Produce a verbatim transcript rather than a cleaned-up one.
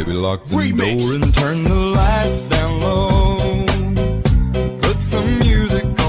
Baby, lock the Remix. door and turn the lights down low. Put some music